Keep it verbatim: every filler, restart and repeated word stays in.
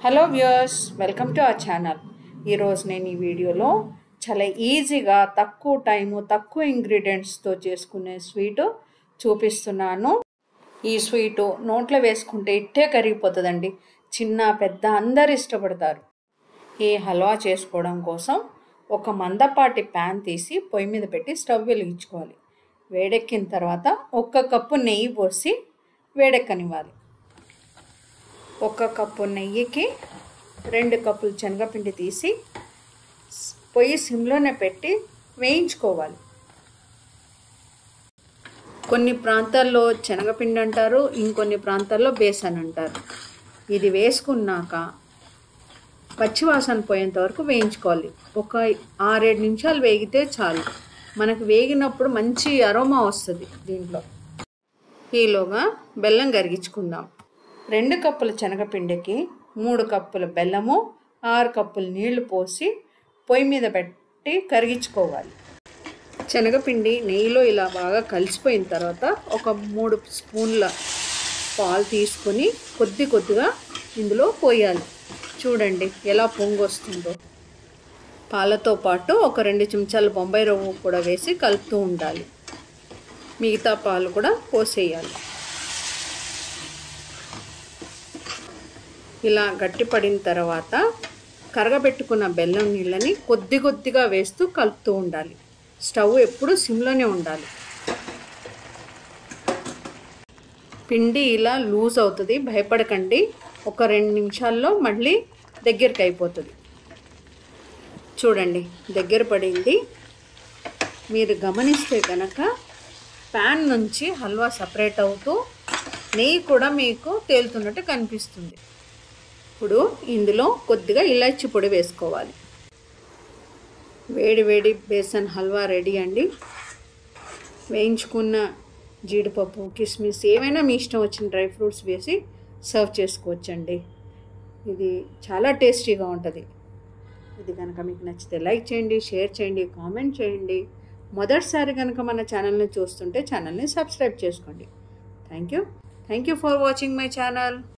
Hello viewers, welcome to our channel. ఈరోజు నేను ఈ వీడియోలో చాలా ఈజీగా తక్కువ టైము తక్కువ ఇంగ్రీడియంట్స్తో చేసుకునే స్వీటు చూపిస్తున్నాను. ఈ స్వీటు నోట్లో వేసుకుంటే ఇట్టే కరిగిపోతుందండి. చిన్న పెద్ద అందరు ఇష్టపడతారు. ఈ హల్వా చేసుకోవడం కోసం ఒక మందపాటి ప్యాన్ తీసి పొయ్యి మీద పెట్టి స్టవ్ వెలిగించుకోవాలి. వేడెక్కిన తర్వాత ఒక్క కప్పు నెయ్యి పోసి వేడెక్కనివ్వాలి. ఒక కప్పు నెయ్యికి రెండు కప్పులు శనగపిండి తీసి పొయ్యి సిమ్లోనే పెట్టి వేయించుకోవాలి. కొన్ని ప్రాంతాల్లో శనగపిండి అంటారు, ఇంకొన్ని ప్రాంతాల్లో బేసన్ అంటారు. ఇది వేసుకున్నాక పచ్చివాసన పోయేంత వరకు వేయించుకోవాలి. ఒక ఆరేడు నిమిషాలు వేగితే చాలు. మనకు వేగినప్పుడు మంచి అరోమా వస్తుంది. దీంట్లో ఈలోగా బెల్లం కరిగించుకుందాం. రెండు కప్పుల శనగపిండికి మూడు కప్పుల బెల్లము, ఆరు కప్పులు నీళ్లు పోసి పొయ్యి మీద పెట్టి కరిగించుకోవాలి. శనగపిండి నెయ్యిలో ఇలా బాగా కలిసిపోయిన తర్వాత ఒక మూడు స్పూన్ల పాలు తీసుకొని కొద్ది కొద్దిగా ఇందులో పోయాలి. చూడండి ఎలా పొంగు వస్తుందో. పాలతో పాటు ఒక రెండు చెంచాల బొంబాయి రవ్వ కూడా వేసి కలుపుతూ ఉండాలి. మిగతా పాలు కూడా పోసేయాలి. ఇలా గట్టిపడిన తర్వాత కరగబెట్టుకున్న బెల్లం నీళ్ళని కొద్ది కొద్దిగా వేస్తూ కలుపుతూ ఉండాలి. స్టవ్ ఎప్పుడూ సిమ్లోనే ఉండాలి. పిండి ఇలా లూజ్ అవుతుంది, భయపడకండి. ఒక రెండు నిమిషాల్లో మళ్ళీ దగ్గరికి అయిపోతుంది. చూడండి దగ్గర పడింది. మీరు గమనిస్తే కనుక ప్యాన్ నుంచి హల్వా సపరేట్ అవుతూ నెయ్యి కూడా మీకు తేలుతున్నట్టు కనిపిస్తుంది. ఇప్పుడు ఇందులో కొద్దిగా ఇలాచీ పొడి వేసుకోవాలి. వేడి వేడి బేసన్ హల్వా రెడీ అండి. వేయించుకున్న జీడిపప్పు, కిస్మిస్ ఏమైనా మీ ఇష్టం వచ్చిన డ్రై ఫ్రూట్స్ వేసి సర్వ్ చేసుకోవచ్చండి. ఇది చాలా టేస్టీగా ఉంటుంది. ఇది కనుక మీకు నచ్చితే లైక్ చేయండి, షేర్ చేయండి, కామెంట్ చేయండి. మొదటిసారి కనుక మన ఛానల్ని చూస్తుంటే ఛానల్ని సబ్స్క్రైబ్ చేసుకోండి. Thank you thank you for watching my channel.